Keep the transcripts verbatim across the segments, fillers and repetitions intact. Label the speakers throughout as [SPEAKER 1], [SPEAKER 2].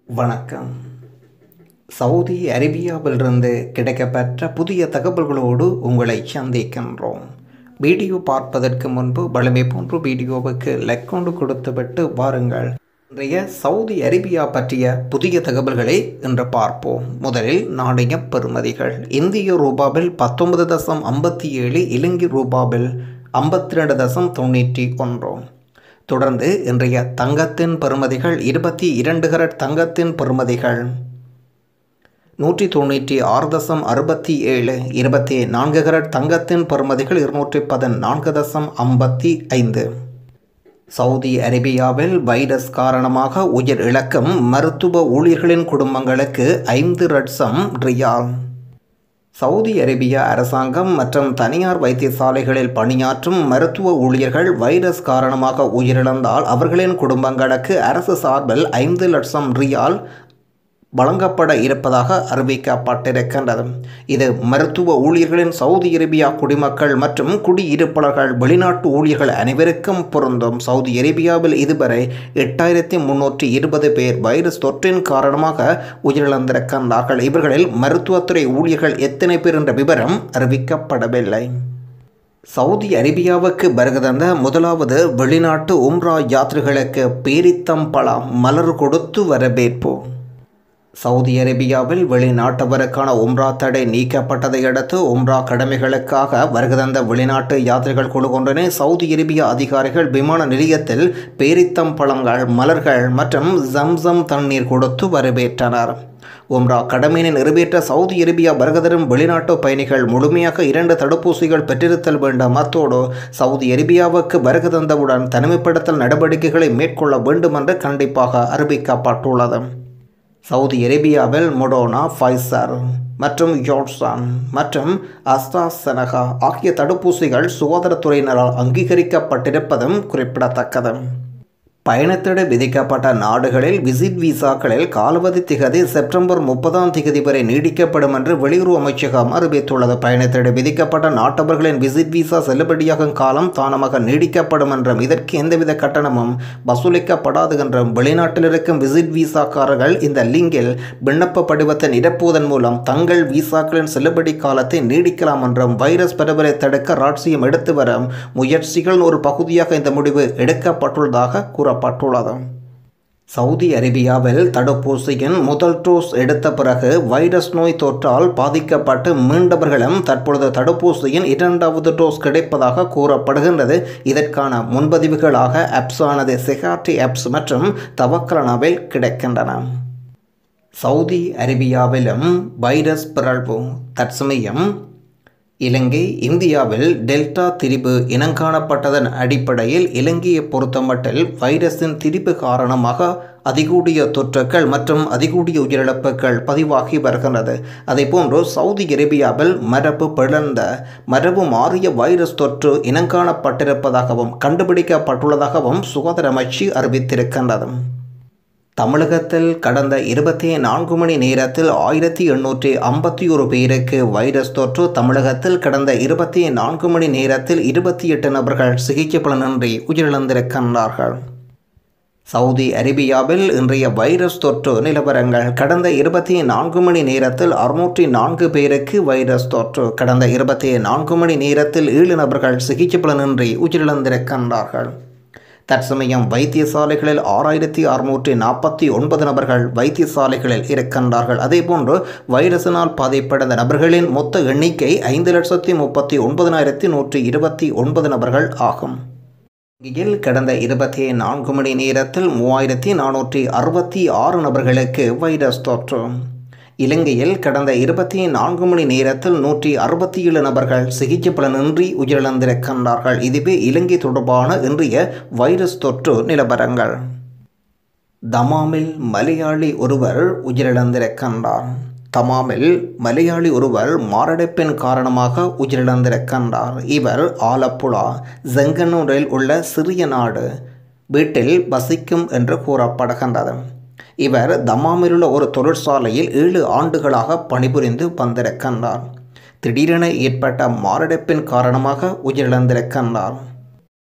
[SPEAKER 1] வணக்கம். சவுதி அரேபியாவிலிருந்து கிடைக்கப்பெற்ற புதிய தகவல்களோடு உங்களை சந்திக்கின்றோம். வீடியோ பார்ப்பதற்கு முன்பு வழமை போன்ற வீடியோவுக்கு லைக் கொண்டு கொடுத்துவிட்டு வாருங்கள். இன்றைய சவுதி அரேபியா பற்றிய புதிய தகவல்களை இன்று பார்ப்போம். முதலில் நாணய பெறுமதிகள். இந்திய ரூபாவில் பத்தொன்பது தசம் ஐம்பத்தி ஏழு, இலங்கை ரூபாவில் ஐம்பத்தி ரெண்டு தசம் தொண்ணூற்றி ஒன்று. தொடர்ந்து இன்றைய தங்கத்தின் பெறுமதிகள். இருபத்தி இரண்டு கரட் தங்கத்தின் பெறுமதிகள் நூற்றி தொண்ணூற்றி ஆறு தசம் அறுபத்தி ஏழு. இருபத்தி நான்கு கரட் தங்கத்தின் பெறுமதிகள் இருநூற்றி பதினான்கு தசம் ஐம்பத்தி ஐந்து. சவுதி அரேபியாவில் வைரஸ் காரணமாக உயிர் இழக்கும் மருத்துவ ஊழியர்களின் குடும்பங்களுக்கு ஐந்து லட்சம் ரியால். சவுதி அரேபியா அரசாங்கம் மற்றும் தனியார் வைத்தியசாலைகளில் பணியாற்றும் மருத்துவ ஊழியர்கள் வைரஸ் காரணமாக உயிரிழந்தால் அவர்களின் குடும்பங்களுக்கு அரசு சார்பில் ஐந்து லட்சம் ரியால் வழங்கப்பட இருப்பதாக அறிவிக்கப்பட்டிருக்கின்றது. இது மருத்துவ ஊழியர்களின் சவுதி அரேபியா குடிமக்கள் மற்றும் குடியிருப்பாளர்கள் வெளிநாட்டு ஊழியர்கள் அனைவருக்கும் பொருந்தும். சவுதி அரேபியாவில் இதுவரை எட்டாயிரத்தி முன்னூற்றி இருபது பேர் வைரஸ் தொற்றின் காரணமாக உயிரிழந்திருக்கின்றார்கள். இவர்களில் மருத்துவத்துறை ஊழியர்கள் எத்தனை பேர் என்ற விவரம் அறிவிக்கப்படவில்லை. சவுதி அரேபியாவுக்கு வருகை தந்த முதலாவது வெளிநாட்டு உம்ரா யாத்ரிகளுக்கு பேரித்தம்பழம் மலர் கொடுத்து வரவேற்பு. சவுதி அரேபியாவில் வெளிநாட்டவருக்கான உம்ரா தடை நீக்கப்பட்டதை அடுத்து உம்ரா கடமைகளுக்காக வருகை தந்த வெளிநாட்டு யாத்திரைகள் குழு ஒன்றினை சவுதி அரேபியா அதிகாரிகள் விமான நிலையத்தில் பேரித்தம்பழங்கள், மலர்கள் மற்றும் ஜம்சம் தண்ணீர் கொடுத்து வரவேற்றனர். உம்ரா கடமையினை நிறைவேற்ற சவுதி அரேபியா வருகை தரும் வெளிநாட்டு பயணிகள் முழுமையாக இரண்டு தடுப்பூசிகள் பெற்றிருத்தல் வேண்டும். அத்தோடு சவுதி அரேபியாவுக்கு வருகை தந்தவுடன் தனிமைப்படுத்தல் நடவடிக்கைகளை மேற்கொள்ள வேண்டும் என்று கண்டிப்பாக அறிவிக்கப்பட்டுள்ளது. சவுதி அரேபியாவில் மொடோனா, ஃபைசர் மற்றும் ஜான்சன் மற்றும் அஸ்ட்ராசெனகா ஆகிய தடுப்பூசிகள் சுகாதாரத்துறையினரால் அங்கீகரிக்கப்பட்டிருப்பதும் குறிப்பிடத்தக்கது. பயணத்திட விதிக்கப்பட்ட நாடுகளில் விசிட் விசாக்களில் காலாவதி திகதி செப்டம்பர் முப்பதாம் திகதி வரை நீடிக்கப்படும் என்று வெளியுறவு அமைச்சகம் அறிவித்துள்ளது. பயணத்திட விதிக்கப்பட்ட நாட்டவர்களின் விசிட் விசா செல்லுபடியாகும் காலம் தானமாக நீடிக்கப்படும் என்றும் இதற்கு எந்தவித கட்டணமும் வசூலிக்கப்படாது என்றும் வெளிநாட்டில் இருக்கும் விசிட் விசாக்காரர்கள் இந்த லிங்கில் விண்ணப்ப படிவத்தை நிரப்புவதன் மூலம் தங்கள் விசாக்களின் செல்லுபடி காலத்தை நீடிக்கலாம் என்றும் வைரஸ் பரவலை தடுக்க ராட்சியம் எடுத்து வரும் முயற்சிகளின் ஒரு பகுதியாக இந்த முடிவு எடுக்கப்பட்டுள்ளதாக கூற பட்டுள்ளது. சவுதி அரேபியாவில் தடுப்பூசியின் முதல் டோஸ் எடுத்த பிறகு வைரஸ் நோய் தொற்றால் பாதிக்கப்பட்டு மீண்டவர்களும் தற்பொழுது தடுப்பூசியின் இரண்டாவது டோஸ் கிடைப்பதாக கூறப்படுகின்றது. இதற்கான முன்பதிவுகளாக ஆப்ஸ் ஆனது சிகாட்டி ஆப்ஸ் மற்றும் தவக்கலனாவில் கிடைக்கின்றன. சவுதி அரேபியாவிலும் வைரஸ் பிறழ்வு. தற்சமயம் இலங்கை, இந்தியாவில் டெல்டா திரிபு இனங்காணப்பட்டதன் அடிப்படையில் இலங்கையை பொறுத்தமட்டில் வைரஸின் திரிபு காரணமாக அதிகூடிய தொற்றுக்கள் மற்றும் அதிகூடிய உயிரிழப்புகள் பதிவாகி வருகின்றது. அதேபோன்று சவுதி அரேபியாவில் மரபு பிளந்த மரபு மாறிய வைரஸ் தொற்று இனங்காணப்பட்டிருப்பதாகவும் கண்டுபிடிக்கப்பட்டுள்ளதாகவும் சுகாதார அமைச்சு அறிவித்திருக்கின்றது. தமிழகத்தில் கடந்த இருபத்தி நான்கு மணி நேரத்தில் ஆயிரத்தி எண்ணூற்றி ஐம்பத்தி ஒரு பேருக்கு வைரஸ் தொற்று. தமிழகத்தில் கடந்த இருபத்தி நான்கு மணி நேரத்தில் இருபத்தி எட்டு நபர்கள் சிகிச்சை பலனின்றி உயிரிழந்திருக்கின்றார்கள். சவுதி அரேபியாவில் இன்றைய வைரஸ் தொற்று நிலவரங்கள். கடந்த இருபத்தி நான்கு மணி நேரத்தில் அறுநூற்றி நான்கு பேருக்கு வைரஸ் தொற்று. கடந்த இருபத்தி நான்கு மணி நேரத்தில் ஏழு நபர்கள் சிகிச்சை பலனின்றி உயிரிழந்திருக்கின்றார்கள். தற்சமயம் வைத்தியசாலைகளில் ஆறாயிரத்தி அறுநூற்றி நாற்பத்தி ஒன்பது நபர்கள் வைத்தியசாலைகளில் இருக்கின்றார்கள். அதேபோன்று வைரஸினால் பாதிப்படைந்த நபர்களின் மொத்த எண்ணிக்கை ஐந்து லட்சத்தி முப்பத்தி ஒன்பதினாயிரத்தி நூற்றி இருபத்தி ஒன்பது நபர்கள் ஆகும். இதில் கடந்த இருபத்தி நான்கு மணி நேரத்தில் மூவாயிரத்தி நானூற்றி அறுபத்தி ஆறு நபர்களுக்கு வைரஸ் தொற்று. இலங்கையில் கடந்த இருபத்தி நான்கு மணி நேரத்தில் நூற்றி அறுபத்தி ஏழு நபர்கள் சிகிச்சை பலனின்றி உயிரிழந்திருக்கின்றார்கள். இதுவே இலங்கை தொடர்பான இன்றைய வைரஸ் தொற்று நிலவரங்கள். தமாமில் மலையாளி ஒருவர் உயிரிழந்திருக்கின்றார். தமாமில் மலையாளி ஒருவர் மாரடைப்பின் காரணமாக உயிரிழந்திருக்கின்றார். இவர் ஆலப்புழா செங்கனூரில் உள்ள சிறிய நாடு வீட்டில் வசிக்கும் என்று கூறப்படுகின்றது. இவர் தமாமிலுள்ள ஒரு தொழிற்சாலையில் ஏழு ஆண்டுகளாக பணிபுரிந்து வந்திருக்கின்றார். திடீரென ஏற்பட்ட மாரடைப்பின் காரணமாக உயிரிழந்திருக்கின்றார்.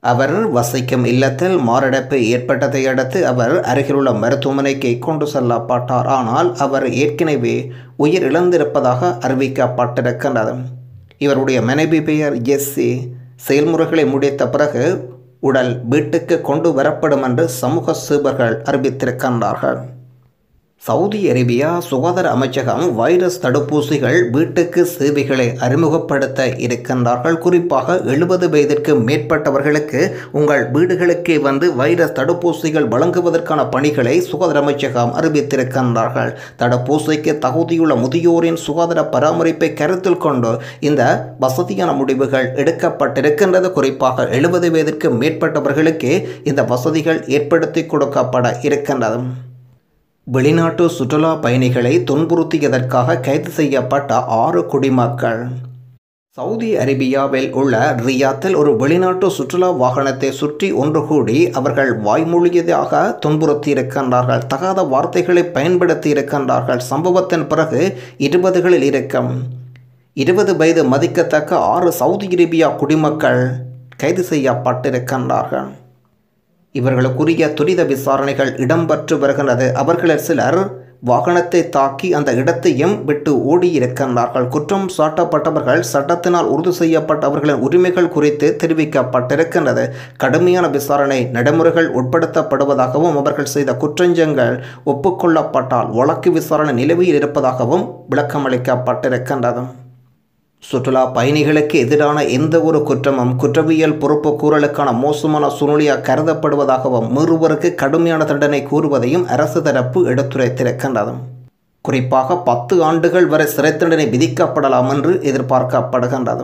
[SPEAKER 1] அவர் வசிக்கும் இல்லத்தில் மாரடைப்பு ஏற்பட்டதை அடுத்து அவர் அருகிலுள்ள மருத்துவமனைக்கு கொண்டு செல்லப்பட்டார். ஆனால் அவர் ஏற்கனவே உயிர் இழந்திருப்பதாக அறிவிக்கப்பட்டிருக்கின்றது. இவருடைய மனைவி பெயர் ஜெஸ்ஸி. செயல்முறைகளை முடித்த பிறகு உடல் வீட்டுக்கு கொண்டு வரப்படும் என்று சமூக சேவகர்கள் அறிவித்திருக்கின்றார்கள். சவுதி அரேபியா சுகாதார அமைச்சகம் வைரஸ் தடுப்பூசிகள் வீட்டுக்கு சேவைகளை அறிமுகப்படுத்த இருக்கின்றார்கள். குறிப்பாக எழுபது வயதிற்கு மேற்பட்டவர்களுக்கு உங்கள் வீடுகளுக்கே வந்து வைரஸ் தடுப்பூசிகள் வழங்குவதற்கான பணிகளை சுகாதார அமைச்சகம் அறிவித்திருக்கின்றார்கள். தடுப்பூசிக்கு தகுதியுள்ள முதியோரின் சுகாதார பராமரிப்பை கருத்தில் கொண்டு இந்த வசதியான முடிவுகள் எடுக்கப்பட்டிருக்கின்றது. குறிப்பாக எழுபது வயதிற்கு மேற்பட்டவர்களுக்கு இந்த வசதிகள் ஏற்படுத்தி கொடுக்கப்பட இருக்கின்றது. வெளிநாட்டு சுற்றுலா பயணிகளை துன்புறுத்தியதற்காக கைது செய்யப்பட்ட ஆறு குடிமக்கள். சவுதி அரேபியாவில் உள்ள ரியாத்தில் ஒரு வெளிநாட்டு சுற்றுலா வாகனத்தை சுற்றி ஒன்று கூடி அவர்கள் வாய்மொழியதாக துன்புறுத்தியிருக்கின்றார்கள். தகாத வார்த்தைகளை பயன்படுத்தி இருக்கின்றார்கள். சம்பவத்தின் பிறகு இருபதுகளில் இருக்கும் இருபது வயது மதிக்கத்தக்க ஆறு சவுதி அரேபியா குடிமக்கள் கைது செய்யப்பட்டிருக்கின்றார்கள். இவர்களுக்குரிய துரித விசாரணைகள் இடம்பெற்று வருகின்றது. அவர்களில் சிலர் வாகனத்தை தாக்கி அந்த இடத்தையும் விட்டு ஓடியிருக்கின்றார்கள். குற்றம் சாட்டப்பட்டவர்கள் சட்டத்தினால் உறுதி செய்யப்பட்ட அவர்களின் உரிமைகள் குறித்து தெரிவிக்கப்பட்டிருக்கின்றது. கடுமையான விசாரணை நடைமுறைகள் உட்படுத்தப்படுவதாகவும் அவர்கள் செய்த குற்றஞ்சங்கள் ஒப்புக்கொள்ளப்பட்டால் வழக்கு விசாரணை நிலுவையில் இருப்பதாகவும் விளக்கமளிக்கப்பட்டிருக்கின்றது. சுற்றுலா பயணிகளுக்கு எதிரான எந்த ஒரு குற்றமும் குற்றவியல் பொறுப்பு கூறலுக்கான மோசமான சூழ்நிலையாக கருதப்படுவதாகவும் மீறுவருக்கு கடுமையான தண்டனை கூறுவதையும் அரசு தரப்பு எடுத்துரைத்திருக்கின்றது. குறிப்பாக பத்து ஆண்டுகள் வரை சிறை தண்டனை விதிக்கப்படலாம் என்று எதிர்பார்க்கப்படுகின்றது.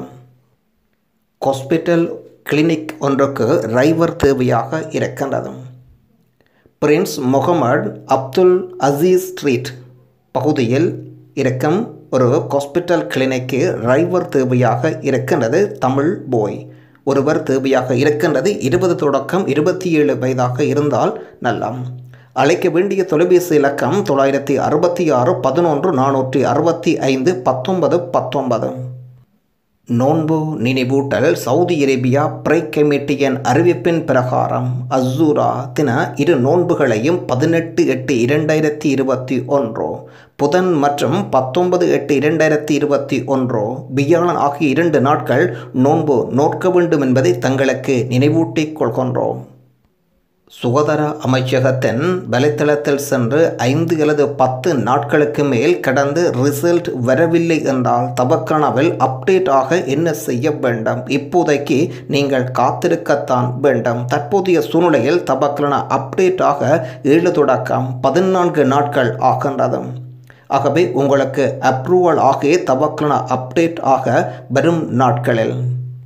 [SPEAKER 1] ஹாஸ்பிட்டல் கிளினிக் ஒன்றுக்கு டிரைவர் தேவையாக இருக்கின்றது. Prince Mohammed Abdul Aziz street பகுதியில் இருக்கும் ஒரு ஹாஸ்பிட்டல் கிளினிக்கு டிரைவர் தேவையாக இருக்கின்றது. தமிழ் போய் ஒருவர் தேவையாக இருக்கின்றது. இருபது தொடக்கம் இருபத்தி ஏழு வயதாக இருந்தால் நல்லம். அழைக்க வேண்டிய தொலைபேசி இலக்கம் தொள்ளாயிரத்தி அறுபத்தி ஆறு பதினொன்று நானூற்றி அறுபத்தி ஐந்து பத்தொன்பது பத்தொன்பது. நோன்பு நினைவூட்டல். சவுதி அரேபியா பிரை கமிட்டியின் அறிவிப்பின் பிரகாரம் அசூரா தின இரு நோன்புகளையும் பதினெட்டு எட்டு இரண்டாயிரத்தி இருபத்தி ஒன்று புதன் மற்றும் பத்தொன்பது எட்டு இரண்டாயிரத்தி இருபத்தி ஒன்று வியாழன் ஆகிய இரண்டு நாட்கள் நோன்பு நோக்க வேண்டும் என்பதை தங்களுக்கு நினைவூட்டிக் கொள்கின்றோம். சுகாதார அமைச்சகத்தின் வலைத்தளத்தில் சென்று ஐந்து அல்லது பத்து நாட்களுக்கு மேல் கடந்து ரிசல்ட் வரவில்லை என்றால் தவக்கானாவில் அப்டேட் ஆக என்ன செய்ய வேண்டும்? இப்போதைக்கு நீங்கள் காத்திருக்கத்தான் வேண்டும். தற்போதைய சூழ்நிலையில் தவக்கான அப்டேட் ஆக ஏழு தொடக்கம் பதினான்கு நாட்கள் ஆகின்றது. ஆகவே உங்களுக்கு அப்ரூவல் ஆகிய தவக்கான அப்டேட் ஆக வரும் நாட்களில்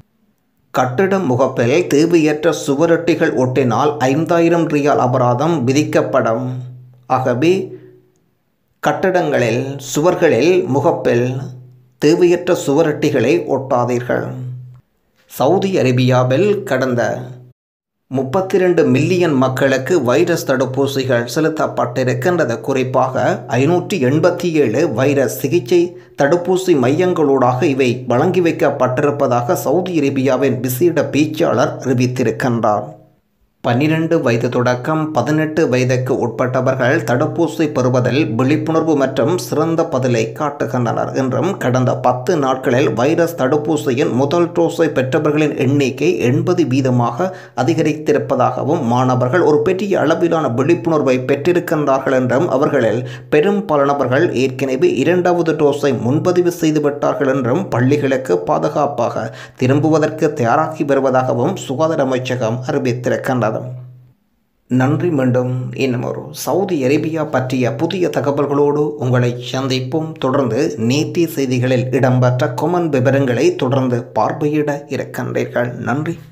[SPEAKER 1] கட்டிட முகப்பில் தேவையற்ற சுவரொட்டிகள் ஒட்டினால் ஐந்தாயிரம் ரியால் அபராதம் விதிக்கப்படும். ஆகவே கட்டடங்களில் சுவர்களில் முகப்பில் தேவையற்ற சுவரொட்டிகளை ஒட்டாதீர்கள். சவுதி அரேபியாவில் கடந்த முப்பத்தி ரெண்டு மில்லியன் மக்களுக்கு வைரஸ் தடுப்பூசிகள் செலுத்தப்பட்டிருக்கின்றது. குறிப்பாக ஐநூற்றி எண்பத்தி ஏழு வைரஸ் சிகிச்சை தடுப்பூசி மையங்களூடாக இவை வழங்கி வைக்கப்பட்டிருப்பதாக சவுதி அரேபியாவின் விசேட பேச்சாளர் அறிவித்திருக்கின்றார். பன்னிரண்டு வயது தொடக்கம் பதினெட்டு வயதுக்கு உட்பட்டவர்கள் தடுப்பூசி பெறுவதில் விழிப்புணர்வு மற்றும் சிறந்த பதிலை காட்டுகின்றனர் என்றும் கடந்த பத்து நாட்களில் வைரஸ் தடுப்பூசியின் முதல் டோஸை பெற்றவர்களின் எண்ணிக்கை எண்பது வீதமாக அதிகரித்திருப்பதாகவும் மாணவர்கள் ஒரு பெரிய அளவிலான விழிப்புணர்வை பெற்றிருக்கின்றார்கள் என்றும் அவர்களில் பெரும்பாலானவர்கள் ஏற்கனவே இரண்டாவது டோஸை முன்பதிவு செய்துவிட்டார்கள் என்றும் பள்ளிகளுக்கு பாதுகாப்பாக திரும்புவதற்கு தயாராகி வருவதாகவும் சுகாதார அமைச்சகம் அறிவித்திருக்கின்றது. நன்றி. மீண்டும் இன்னும் ஒரு சவுதி அரேபியா பற்றிய புதிய தகவல்களோடு உங்களை சந்திப்போம். தொடர்ந்து நேற்றைய செய்திகளில் இடம்பெற்ற கொமன் விவரங்களை தொடர்ந்து பார்வையிட இருக்கின்றீர்கள். நன்றி.